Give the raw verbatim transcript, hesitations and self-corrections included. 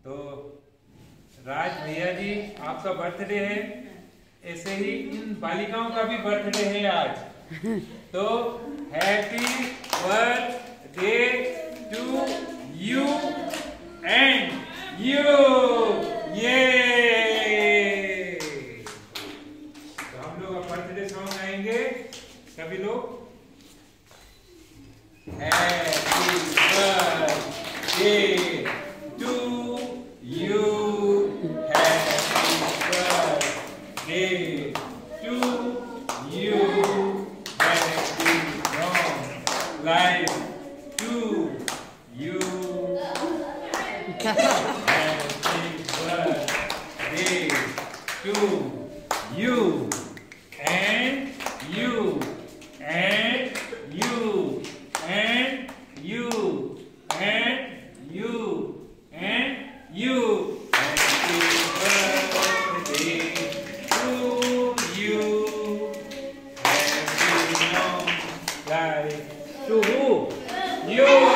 तो राज भैया जी आपका बर्थडे है, ऐसे ही इन बालिकाओं का भी बर्थडे है आज। तो happy birthday to you and you. ये तो हम लोग बर्थडे सॉन्ग गाएंगे सभी लोग। Happy birthday to you, happy birthday to you, happy long life to you, happy birthday to you and you and you and you and you and you. Happy birthday to you. Happy long life to you.